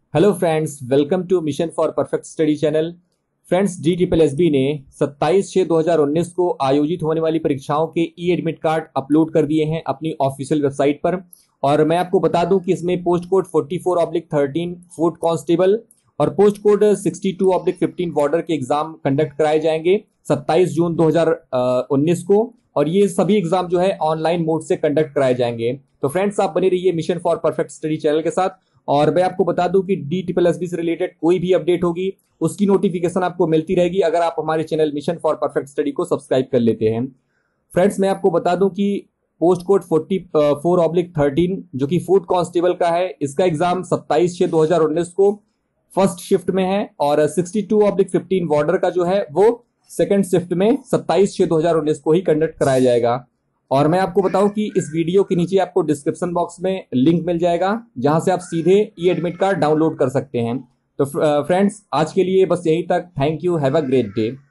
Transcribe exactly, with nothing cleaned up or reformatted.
Hello friends, welcome to mission for perfect study channel. Friends, D triple S B ने सत्ताईस छह दो हज़ार उन्नीस को आयोजित होने वाली परीक्षाओं के ई एडमिट कार्ड अपलोड कर दिए हैं अपनी ऑफिशियल वेबसाइट पर। और मैं आपको बता दूं कि इसमें post code forty four oblique thirteen food constable और post code sixty two oblique fifteen warder के एग्जाम कंडक्ट कराए जाएंगे सत्ताईस जून दो हज़ार उन्नीस को। और ये सभी एग्जाम जो है ऑनलाइन मोड से कंडक्ट कराए जाएंगे। तो फ्रेंड्स, आप बने रहिए mission for perfect study channel के साथ। और मैं आपको बता दूं कि डी ट्रिपल एस बी से रिलेटेड कोई भी अपडेट होगी उसकी नोटिफिकेशन आपको मिलती रहेगी अगर आप हमारे channel mission for perfect study को सब्सक्राइब कर लेते हैं। फ्रेंड्स, मैं आपको बता दूं कि post code forty four oblique thirteen जो कि फूड कांस्टेबल का है, इसका एग्जाम सत्ताईस छह दो हज़ार उन्नीस को फर्स्ट शिफ्ट में है। और sixty two oblique fifteen warder का जो है वो सेकंड शिफ्ट में सत्ताईस छह दो हज़ार उन्नीस को ही कंडक्ट कराया जाएगा। और मैं आपको बताऊं कि इस वीडियो के नीचे आपको डिस्क्रिप्शन बॉक्स में लिंक मिल जाएगा जहां से आप सीधे ई एडमिट कार्ड डाउनलोड कर सकते हैं। तो फ्रेंड्स, आज के लिए बस यहीं तक। Thank you, have a great day.